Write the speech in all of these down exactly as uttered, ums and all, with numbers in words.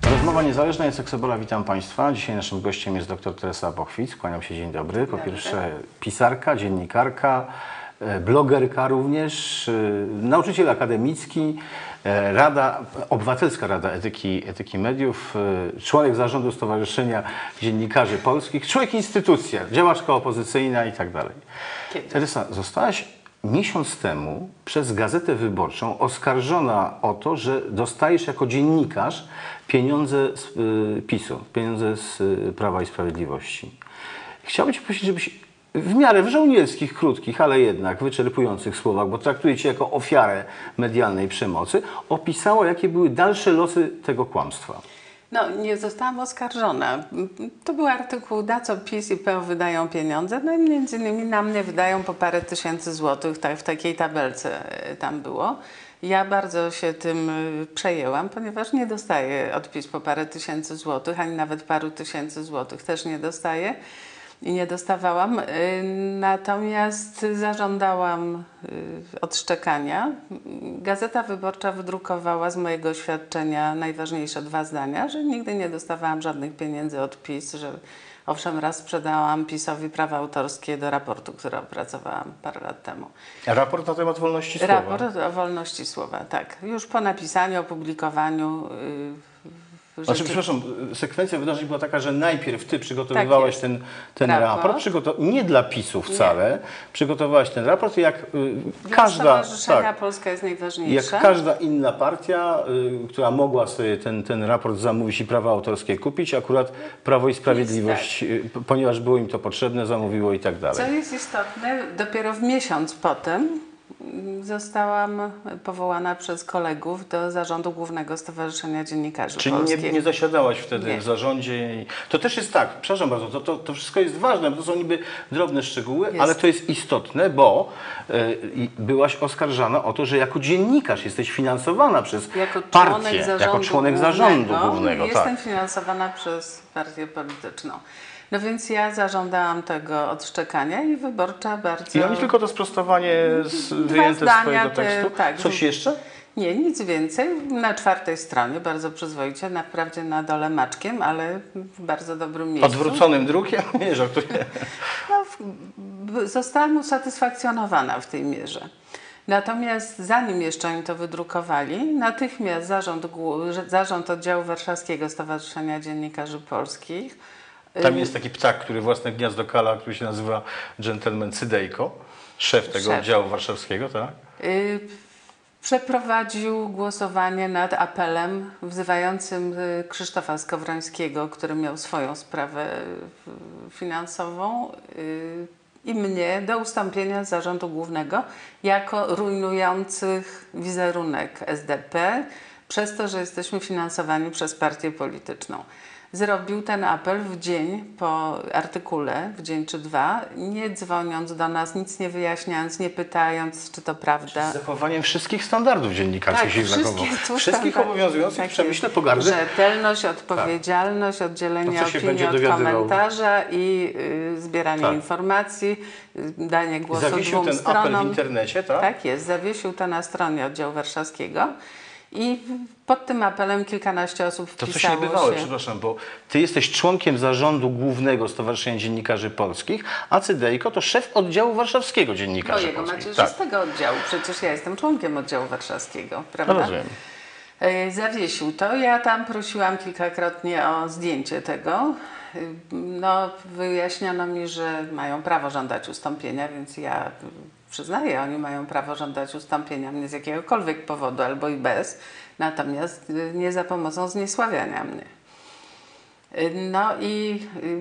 Rozmowa niezależna jest Seksobola. Witam Państwa. Dzisiaj naszym gościem jest dr Teresa Bochwic. Kłaniam się, dzień dobry. Po pierwsze pisarka, dziennikarka, blogerka również, nauczyciel akademicki, Rada, Obywatelska Rada Etyki, Etyki Mediów, członek zarządu Stowarzyszenia Dziennikarzy Polskich, człowiek instytucja, działaczka opozycyjna i tak dalej. Teresa, zostałaś miesiąc temu przez Gazetę Wyborczą oskarżona o to, że dostajesz jako dziennikarz pieniądze z y, PiSu, pieniądze z y, Prawa i Sprawiedliwości. Chciałbym Cię prosić, żebyś w miarę w żołnierskich, krótkich, ale jednak wyczerpujących słowach, bo traktuję Cię jako ofiarę medialnej przemocy, opisała, jakie były dalsze losy tego kłamstwa. No, nie zostałam oskarżona. To był artykuł, na co PiS i P O wydają pieniądze. No i między innymi na mnie wydają po parę tysięcy złotych, tak, w takiej tabelce tam było. Ja bardzo się tym przejęłam, ponieważ nie dostaję od PiS po parę tysięcy złotych, ani nawet paru tysięcy złotych też nie dostaję i nie dostawałam. Natomiast zażądałam odszczekania. Gazeta Wyborcza wydrukowała z mojego oświadczenia najważniejsze dwa zdania, że nigdy nie dostawałam żadnych pieniędzy od PiS, że owszem, raz sprzedałam PiS-owi prawa autorskie do raportu, który opracowałam parę lat temu. Raport na temat wolności słowa. Raport o wolności słowa, tak. Już po napisaniu, opublikowaniu. Yy, Znaczy, przepraszam, sekwencja wydarzeń była taka, że najpierw Ty przygotowywałaś tak ten, ten raport, raport przygotow nie dla PiSu wcale, nie. Przygotowałaś ten raport i jak y, każda... Tak, Polska jest najważniejsza. Jak każda inna partia, y, która mogła sobie ten, ten raport zamówić i prawa autorskie kupić, akurat Prawo i Sprawiedliwość, tak. y, ponieważ było im to potrzebne, zamówiło i tak dalej. Co jest istotne, dopiero w miesiąc potem zostałam powołana przez kolegów do Zarządu Głównego Stowarzyszenia Dziennikarzy Czyli Polskich. Nie, nie zasiadałaś wtedy nie. w zarządzie. To też jest tak, przepraszam bardzo, to, to, to wszystko jest ważne, bo to są niby drobne szczegóły, jest. Ale to jest istotne, bo y, byłaś oskarżana o to, że jako dziennikarz jesteś finansowana przez jako partię, jako członek głównego, zarządu głównego. Jestem tak. finansowana przez partię polityczną. No więc ja zażądałam tego odszczekania i Wyborcza bardzo... I oni tylko to sprostowanie z, wyjęte z swojego tekstu? Te, tak. Coś jeszcze? Nie, nic więcej. Na czwartej stronie, bardzo przyzwoicie, wprawdzie na dole maczkiem, ale w bardzo dobrym miejscu. Odwróconym drukiem? Nie, żartuję. No, zostałam usatysfakcjonowana w tej mierze. Natomiast zanim jeszcze oni to wydrukowali, natychmiast zarząd, zarząd Oddziału Warszawskiego Stowarzyszenia Dziennikarzy Polskich. Tam jest taki ptak, który własne gniazdo kala, który się nazywa gentleman Cydejko, szef tego szef. Oddziału warszawskiego, tak? Yy, przeprowadził głosowanie nad apelem wzywającym Krzysztofa Skowrońskiego, który miał swoją sprawę finansową yy, i mnie do ustąpienia z Zarządu Głównego jako rujnujących wizerunek S D P przez to, że jesteśmy finansowani przez partię polityczną. Zrobił ten apel w dzień po artykule, w dzień czy dwa, nie dzwoniąc do nas, nic nie wyjaśniając, nie pytając, czy to prawda. Z zachowaniem wszystkich standardów dziennikarskich tak, się znakomo. Wszystkich obowiązujących tak w przemyśle pogardy. Rzetelność, odpowiedzialność, tak. oddzielenie to, opinii od komentarza i y, zbieranie tak. informacji, y, danie głosu zawiesił dwóm ten stronom. apel w internecie, tak? Tak jest, zawiesił to na stronie Oddziału Warszawskiego. I pod tym apelem kilkanaście osób wpisało to coś niebywałe, się. Przepraszam, bo Ty jesteś członkiem Zarządu Głównego Stowarzyszenia Dziennikarzy Polskich, a Cydejko to szef Oddziału Warszawskiego Dziennikarzy Mojego Polskich. macierzystego tak. oddziału, przecież ja jestem członkiem Oddziału Warszawskiego, prawda? No rozumiem. Zawiesił to, ja tam prosiłam kilkakrotnie o zdjęcie tego. No, wyjaśniono mi, że mają prawo żądać ustąpienia, więc ja przyznaję, oni mają prawo żądać ustąpienia mnie z jakiegokolwiek powodu albo i bez, natomiast nie za pomocą zniesławiania mnie. No i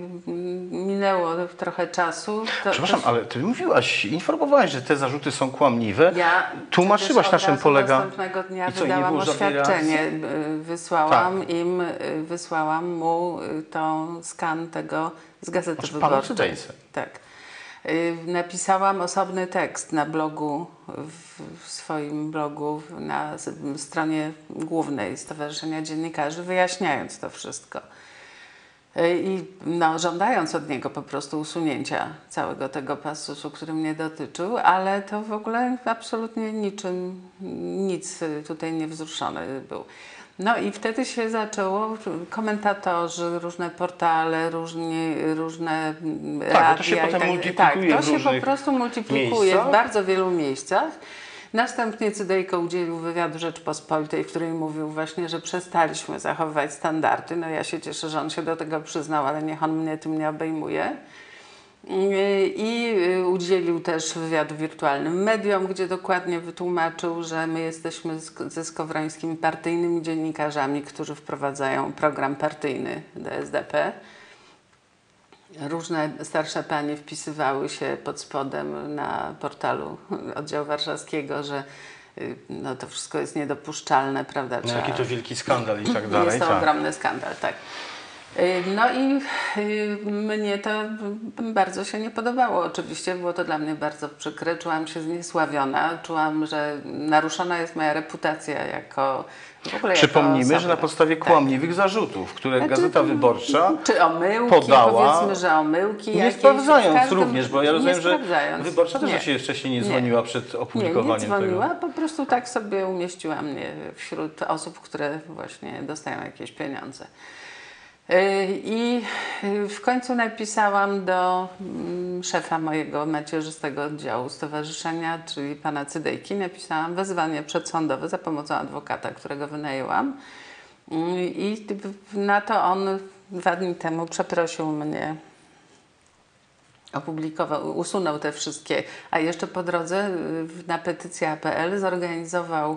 minęło trochę czasu. To, Przepraszam, to... ale Ty mówiłaś, informowałaś, że te zarzuty są kłamliwe. Ja tłumaczyłaś na czym polega. Następnego dnia wydałam oświadczenie, wysłałam tak. im, wysłałam mu tą skan tego z Gazety znaczy, Wyborczej. Tak. Napisałam osobny tekst na blogu, w swoim blogu, na stronie głównej Stowarzyszenia Dziennikarzy, wyjaśniając to wszystko. I no, żądając od niego po prostu usunięcia całego tego pasusu, który mnie dotyczył, ale to w ogóle absolutnie niczym, nic tutaj nie wzruszony był. No i wtedy się zaczęło, komentatorzy, różne portale, różni, różne tak, radia. to się potem tak, multiplikuje tak, to w się po prostu multiplikuje miejscach. w bardzo wielu miejscach. Następnie Cydejko udzielił wywiadu Rzeczpospolitej, w której mówił właśnie, że przestaliśmy zachowywać standardy. No ja się cieszę, że on się do tego przyznał, ale niech on mnie tym nie obejmuje. I udzielił też wywiadu wirtualnym mediom, gdzie dokładnie wytłumaczył, że my jesteśmy ze Skowrońskimi partyjnymi dziennikarzami, którzy wprowadzają program partyjny do S D P. Różne starsze panie wpisywały się pod spodem na portalu oddziału warszawskiego, że no, to wszystko jest niedopuszczalne, prawda? No, jaki to wielki skandal i tak dalej. Jest to tak. ogromny skandal, tak. No i mnie to bardzo się nie podobało oczywiście, było to dla mnie bardzo przykre, czułam się zniesławiona, czułam, że naruszona jest moja reputacja jako w ogóle Przypomnijmy, jako że na podstawie tak. kłamliwych zarzutów, które Znaczy, Gazeta Wyborcza czy omyłki, podała, powiedzmy, że omyłki nie jakieś, sprawdzając każdym, również, bo ja rozumiem, że Wyborcza też nie. się wcześniej nie dzwoniła nie. przed opublikowaniem nie, nie dzwoniła, tego. po prostu tak sobie umieściła mnie wśród osób, które właśnie dostają jakieś pieniądze. I w końcu napisałam do szefa mojego macierzystego oddziału stowarzyszenia, czyli pana Cydejki, napisałam wezwanie przedsądowe za pomocą adwokata, którego wynajęłam. I na to on dwa dni temu przeprosił mnie, opublikował, usunął te wszystkie, a jeszcze po drodze na petycja kropka p l zorganizował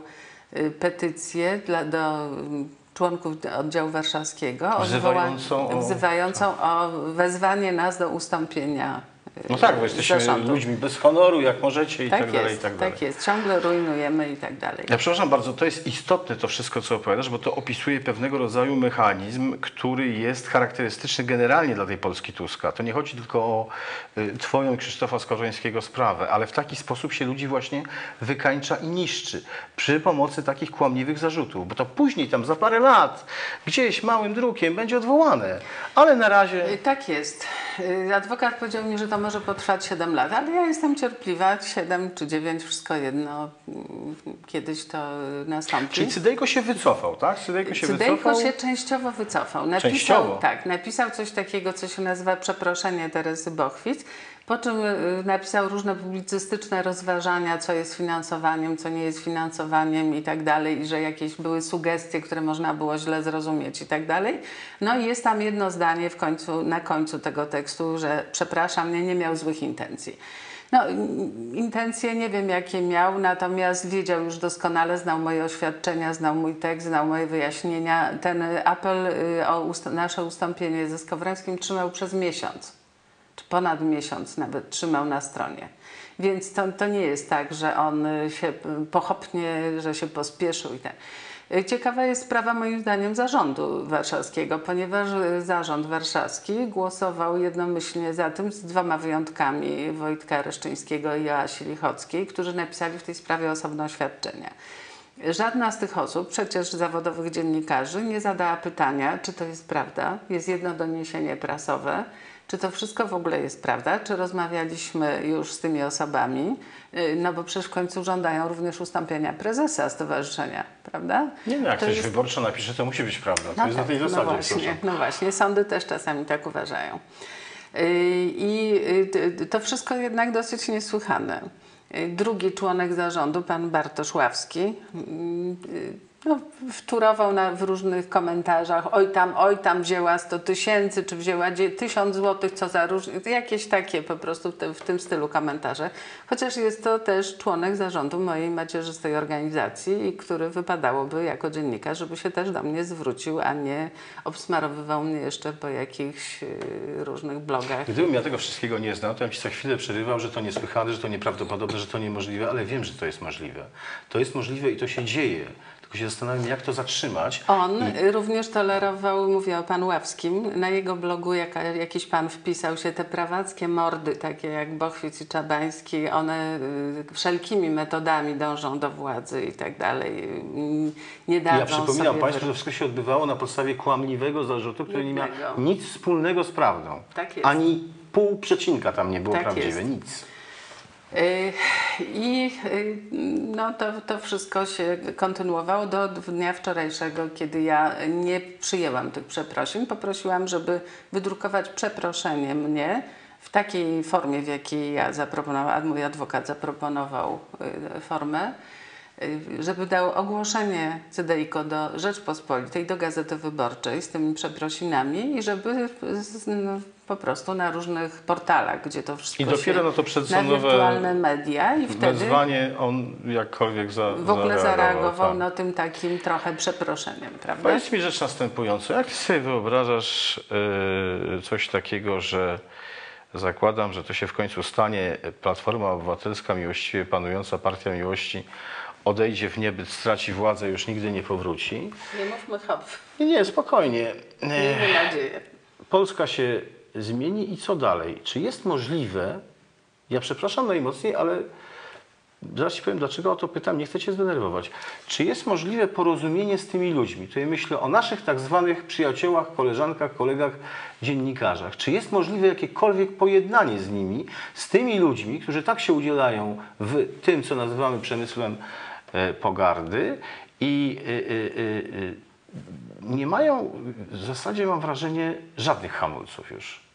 petycję dla, do członków oddziału warszawskiego wzywającą, o, wzywającą o wezwanie nas do ustąpienia. No tak, bo jesteśmy zarządu. ludźmi bez honoru, jak możecie i tak, tak dalej, jest, i tak dalej. Tak jest, ciągle rujnujemy i tak dalej. Ja przepraszam bardzo, to jest istotne to wszystko, co opowiadasz, bo to opisuje pewnego rodzaju mechanizm, który jest charakterystyczny generalnie dla tej Polski Tuska. To nie chodzi tylko o y, twoją Krzysztofa Skowrońskiego sprawę, ale w taki sposób się ludzi właśnie wykańcza i niszczy przy pomocy takich kłamliwych zarzutów, bo to później tam za parę lat gdzieś małym drukiem będzie odwołane, ale na razie... Tak jest. Adwokat powiedział mi, że to może potrwać siedem lat, ale ja jestem cierpliwa, siedem czy dziewięć, wszystko jedno, kiedyś to nastąpi. Czyli Cydejko się wycofał, tak? Cydejko się Cydejko wycofał? się częściowo wycofał. Napisał, Częściowo? Tak, napisał coś takiego, co się nazywa przeproszenie Teresy Bochwic, po czym napisał różne publicystyczne rozważania, co jest finansowaniem, co nie jest finansowaniem i tak dalej, i że jakieś były sugestie, które można było źle zrozumieć i tak dalej. No i jest tam jedno zdanie w końcu, na końcu tego tekstu, że przepraszam, nie, nie miał złych intencji. No, intencje nie wiem jakie miał, natomiast wiedział już doskonale, znał moje oświadczenia, znał mój tekst, znał moje wyjaśnienia. Ten apel o ust nasze ustąpienie ze Skowrońskim trzymał przez miesiąc. Czy ponad miesiąc nawet trzymał na stronie. Więc to, to nie jest tak, że on się pochopnie, że się pospieszył i tak. Ciekawa jest sprawa moim zdaniem zarządu warszawskiego, ponieważ zarząd warszawski głosował jednomyślnie za tym z dwoma wyjątkami Wojtka Reszczyńskiego i Joasi Lichockiej, którzy napisali w tej sprawie osobne oświadczenia. Żadna z tych osób, przecież zawodowych dziennikarzy, nie zadała pytania, czy to jest prawda. Jest jedno doniesienie prasowe. Czy to wszystko w ogóle jest prawda? Czy rozmawialiśmy już z tymi osobami? No bo przecież w końcu żądają również ustąpienia prezesa stowarzyszenia, prawda? Nie no, jak to ktoś jest... wyborczo napisze, to musi być prawda. To no jest tak, na tej zasadzie. No właśnie, no właśnie, sądy też czasami tak uważają. I to wszystko jednak dosyć niesłychane. Drugi członek zarządu, pan Bartosz Ławski, no, wtórował na, w różnych komentarzach, oj tam, oj tam wzięła sto tysięcy, czy wzięła tysiąc złotych, co za różne, jakieś takie po prostu w, te, w tym stylu komentarze. Chociaż jest to też członek zarządu mojej macierzystej organizacji, który wypadałoby jako dziennikarz, żeby się też do mnie zwrócił, a nie obsmarowywał mnie jeszcze po jakichś y, różnych blogach. Gdybym ja tego wszystkiego nie znał, to bym ci za chwilę przerywał, że to niesłychane, że to nieprawdopodobne, że to niemożliwe, ale wiem, że to jest możliwe. To jest możliwe i to się dzieje. tylko się zastanawiam, jak to zatrzymać. On I... również tolerował, mówię o panu Ławskim, na jego blogu jaka, jakiś pan wpisał się, te prawackie mordy, takie jak Bochwic i Czabański, one y, wszelkimi metodami dążą do władzy i tak dalej. Y, nie dadzą Ja przypominam sobie Państwu, że to wszystko się odbywało na podstawie kłamliwego zarzutu, który nie miał Jednego. nic wspólnego z prawdą. Tak jest. Ani pół przecinka tam nie było Tak prawdziwe, jest. nic. Y, I y, no to, to wszystko się kontynuowało do dnia wczorajszego, kiedy ja nie przyjęłam tych przeprosin. Poprosiłam, żeby wydrukować przeproszenie mnie w takiej formie, w jakiej ja zaproponowałam, mój adwokat zaproponował y, formę, y, żeby dał ogłoszenie CEDEIKO do Rzeczpospolitej, do Gazety Wyborczej z tymi przeprosinami i żeby z, no, po prostu na różnych portalach, gdzie to wszystko I dopiero się, na to na przedsądowe wirtualne media i wtedy wezwanie on jakkolwiek za, w ogóle zareagował. zareagował tak. no, tym takim trochę przeproszeniem, prawda? Powiedz mi rzecz następującą. Jak ty sobie wyobrażasz yy, coś takiego, że zakładam, że to się w końcu stanie, Platforma Obywatelska, miłościwie panująca Partia Miłości, odejdzie w niebyt, straci władzę, już nigdy nie powróci. Nie mówmy hop, Nie, nie, spokojnie. miejmy nadzieję. Polska się zmieni i co dalej? Czy jest możliwe, ja przepraszam najmocniej, ale zaraz Ci powiem, dlaczego o to pytam, nie chcę Cię zdenerwować. Czy jest możliwe porozumienie z tymi ludźmi? Tutaj myślę o naszych tak zwanych przyjaciołach, koleżankach, kolegach, dziennikarzach. Czy jest możliwe jakiekolwiek pojednanie z nimi, z tymi ludźmi, którzy tak się udzielają w tym, co nazywamy przemysłem e, pogardy i e, e, e, nie mają, w zasadzie mam wrażenie, żadnych hamulców już.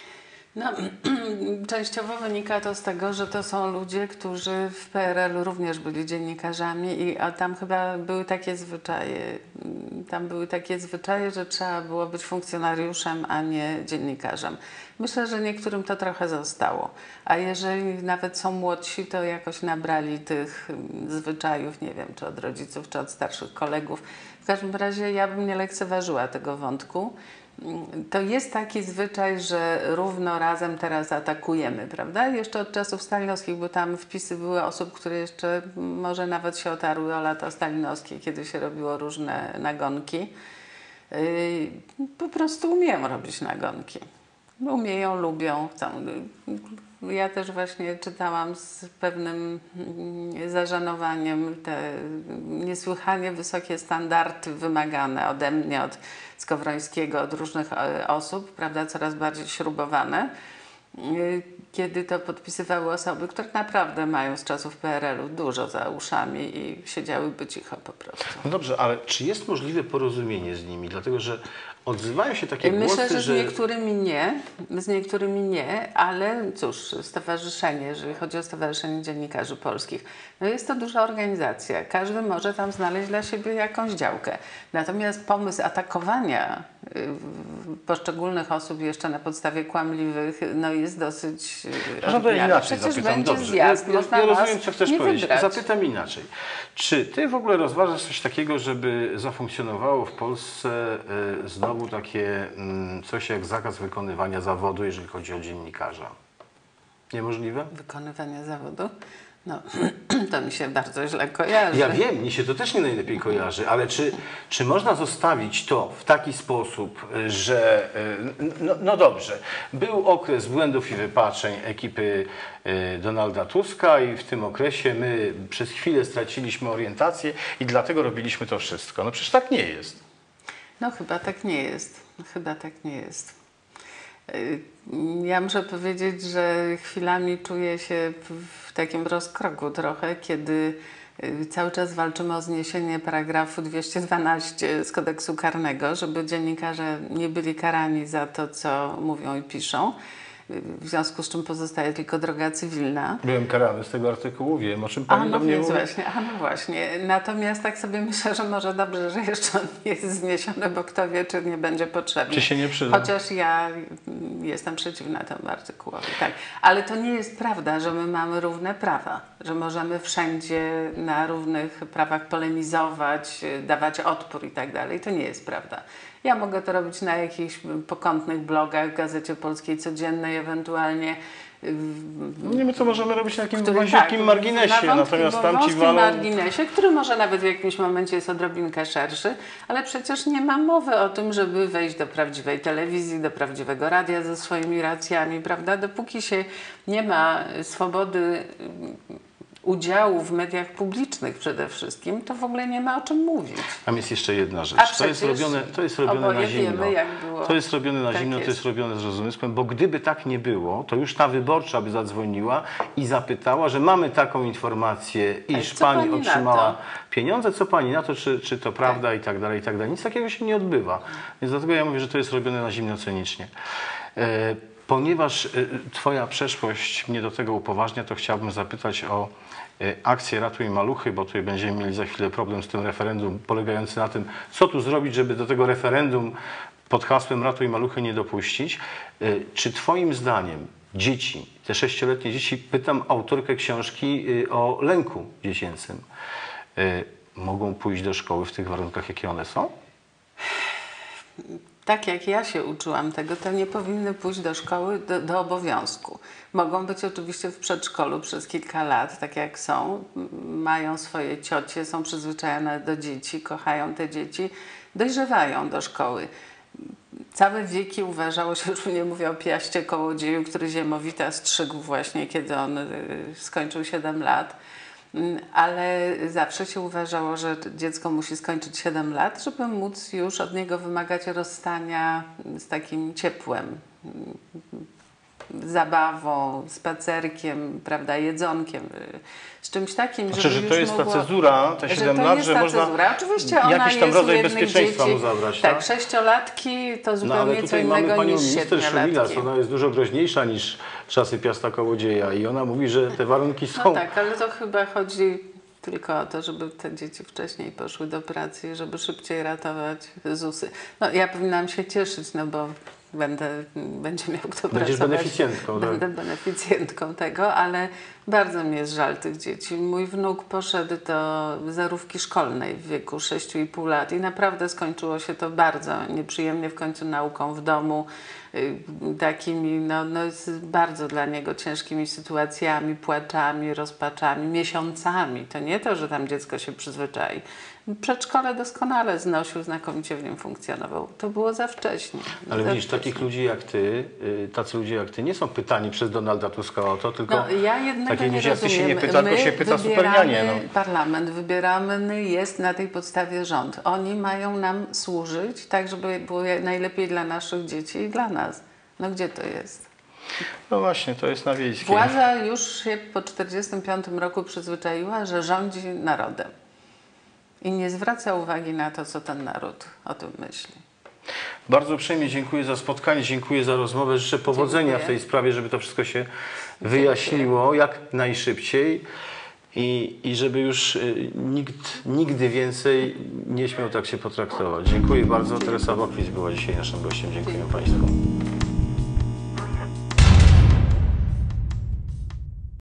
No, częściowo wynika to z tego, że to są ludzie, którzy w P R L-u również byli dziennikarzami i a tam chyba były takie zwyczaje, tam były takie zwyczaje, że trzeba było być funkcjonariuszem, a nie dziennikarzem. Myślę, że niektórym to trochę zostało, a jeżeli nawet są młodsi, to jakoś nabrali tych zwyczajów, nie wiem, czy od rodziców, czy od starszych kolegów. W każdym razie ja bym nie lekceważyła tego wątku. To jest taki zwyczaj, że równo razem teraz atakujemy, prawda? Jeszcze od czasów stalinowskich, bo tam wpisy były osób, które jeszcze może nawet się otarły o lata stalinowskie, kiedy się robiło różne nagonki. Po prostu umieją robić nagonki. Umieją, lubią, chcą. Ja też właśnie czytałam z pewnym zażenowaniem te niesłychanie wysokie standardy wymagane ode mnie, od Skowrońskiego, od różnych osób, prawda, coraz bardziej śrubowane, kiedy to podpisywały osoby, które naprawdę mają z czasów P R L-u dużo za uszami i siedziałyby cicho po prostu. No dobrze, ale czy jest możliwe porozumienie z nimi? Dlatego, że odzywają się takie Myślę, głosy, że z że... niektórymi nie, z niektórymi nie, ale cóż, stowarzyszenie, jeżeli chodzi o Stowarzyszenie Dziennikarzy Polskich, no jest to duża organizacja, każdy może tam znaleźć dla siebie jakąś działkę. Natomiast pomysł atakowania y, poszczególnych osób jeszcze na podstawie kłamliwych, no jest dosyć Żeby inaczej Przecież zapytam, będzie dobrze. zjazd, Ja, można ja nas rozumiem, co chcesz nie powiedzieć. wybrać. Zapytam inaczej. Czy Ty w ogóle rozważasz coś takiego, żeby zafunkcjonowało w Polsce y, znowu takie y, coś jak zakaz wykonywania zawodu, jeżeli chodzi o dziennikarza? Niemożliwe? Wykonywania zawodu? No, to mi się bardzo źle kojarzy. Ja wiem, mnie się to też nie najlepiej kojarzy, ale czy, czy można zostawić to w taki sposób, że no, no dobrze, był okres błędów i wypaczeń ekipy Donalda Tuska i w tym okresie my przez chwilę straciliśmy orientację i dlatego robiliśmy to wszystko. No przecież tak nie jest. No chyba tak nie jest. Chyba tak nie jest. Ja muszę powiedzieć, że chwilami czuję się w takim rozkroku trochę, kiedy cały czas walczymy o zniesienie paragrafu dwieście dwanaście z kodeksu karnego, żeby dziennikarze nie byli karani za to, co mówią i piszą. W związku z czym pozostaje tylko droga cywilna. Byłem karany z tego artykułu, wiem, o czym A Pani no do mnie więc mówi. właśnie, a no właśnie. Natomiast tak sobie myślę, że może dobrze, że jeszcze on nie jest zniesiony, bo kto wie, czy nie będzie potrzebny. Czy się nie przyda? Chociaż ja jestem przeciwna temu artykułowi, tak. Ale to nie jest prawda, że my mamy równe prawa, że możemy wszędzie na równych prawach polemizować, dawać odpór i tak dalej. To nie jest prawda. Ja mogę to robić na jakichś pokątnych blogach, w Gazecie Polskiej Codziennej ewentualnie. Nie wiem, co możemy robić na takim który- wąziutkim tak, marginesie, na natomiast wątkim- tamci wąskim walą... marginesie, który może nawet w jakimś momencie jest odrobinkę szerszy, ale przecież nie ma mowy o tym, żeby wejść do prawdziwej telewizji, do prawdziwego radia ze swoimi racjami, prawda? Dopóki się nie ma swobody udziału w mediach publicznych przede wszystkim, to w ogóle nie ma o czym mówić. Tam jest jeszcze jedna rzecz. A To jest przecież robione, to jest robione oboje na zimno. wiemy, jak było. To jest robione na Tak zimno, to jest. jest robione z rozumysłem, bo gdyby tak nie było, to już ta wyborcza by zadzwoniła i zapytała, że mamy taką informację, iż co pani pani na otrzymała to? pieniądze, co pani na to, czy, czy to prawda i tak dalej, i tak dalej. Nic takiego się nie odbywa. Więc dlatego ja mówię, że to jest robione na zimno cynicznie. E, Ponieważ e, twoja przeszłość mnie do tego upoważnia, to chciałbym zapytać o e, akcję Ratuj Maluchy, bo tutaj będziemy mieli za chwilę problem z tym referendum polegający na tym, co tu zrobić, żeby do tego referendum pod hasłem Ratuj Maluchy nie dopuścić. E, Czy twoim zdaniem dzieci, te sześcioletnie dzieci, pytam autorkę książki e, o lęku dziecięcym, e, mogą pójść do szkoły w tych warunkach, jakie one są? Tak jak ja się uczyłam tego, to nie powinny pójść do szkoły do, do obowiązku. Mogą być oczywiście w przedszkolu przez kilka lat, tak jak są. M- Mają swoje ciocie, są przyzwyczajone do dzieci, kochają te dzieci, dojrzewają do szkoły. Całe wieki uważało się, już nie mówię o Piaście Kołodzieju, który Ziemowita strzygł właśnie, kiedy on y, skończył siedem lat. Mm, Ale zawsze się uważało, że dziecko musi skończyć siedem lat, żeby móc już od niego wymagać rozstania z takim ciepłem, zabawą, spacerkiem, prawda, jedzonkiem, z czymś takim, Znaczy, żeby że już to jest ta mogło... cezura, te że siedem to lat, jest że ta można cezura. Oczywiście ona jakiś tam jest u rodzaj jednych bezpieczeństwa dzieci, mu zabrać, tak? tak? Sześciolatki to No zupełnie ale co tutaj mamy innego panią niż minister Szumilas, siedmiolatki. ona jest dużo groźniejsza niż czasy Piasta Kołodzieja i ona mówi, że te warunki są... No tak, ale to chyba chodzi tylko o to, żeby te dzieci wcześniej poszły do pracy i żeby szybciej ratować ZUSy. No ja powinnam się cieszyć, no bo będę, będzie miał kto Będziesz pracować. beneficjentką, tak? Będę beneficjentką tego, ale bardzo mi jest żal tych dzieci. Mój wnuk poszedł do zerówki szkolnej w wieku sześciu i pół lat i naprawdę skończyło się to bardzo nieprzyjemnie, w końcu nauką w domu, y, takimi no, no, z bardzo dla niego ciężkimi sytuacjami, płaczami, rozpaczami, miesiącami. To nie to, że tam dziecko się przyzwyczai. Przedszkole doskonale znosił, znakomicie w nim funkcjonował. To było za wcześnie. Ale za widzisz, wcześnie. takich ludzi jak ty, y, tacy ludzie jak ty nie są pytani przez Donalda Tuska o to, tylko No, ja jednego takich nie ludzi jak ty się rozumiem. nie pyta, My tylko się pyta wybieramy supernianie. No. Parlament, wybieramy jest na tej podstawie rząd. Oni mają nam służyć tak, żeby było najlepiej dla naszych dzieci i dla nas. No gdzie to jest? No właśnie, to jest na wiejskiej. Władza już się po czterdziestym piątym roku przyzwyczaiła, że rządzi narodem. I nie zwraca uwagi na to, co ten naród o tym myśli. Bardzo uprzejmie dziękuję za spotkanie, dziękuję za rozmowę. Życzę powodzenia Dziękuję. w tej sprawie, żeby to wszystko się wyjaśniło jak najszybciej i, i żeby już y, nikt nigdy więcej nie śmiał tak się potraktować. Dziękuję bardzo. Teresa Bochwicz była dzisiaj naszym gościem. Dziękuję Państwu.